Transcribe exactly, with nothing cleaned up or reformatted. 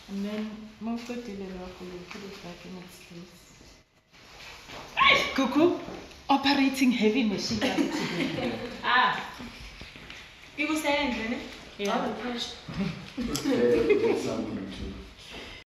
And then most of the little put it back in its place. Cuckoo, operating heavy machinery today. Ah, people saying, didn't it? Yeah. Oh, the push.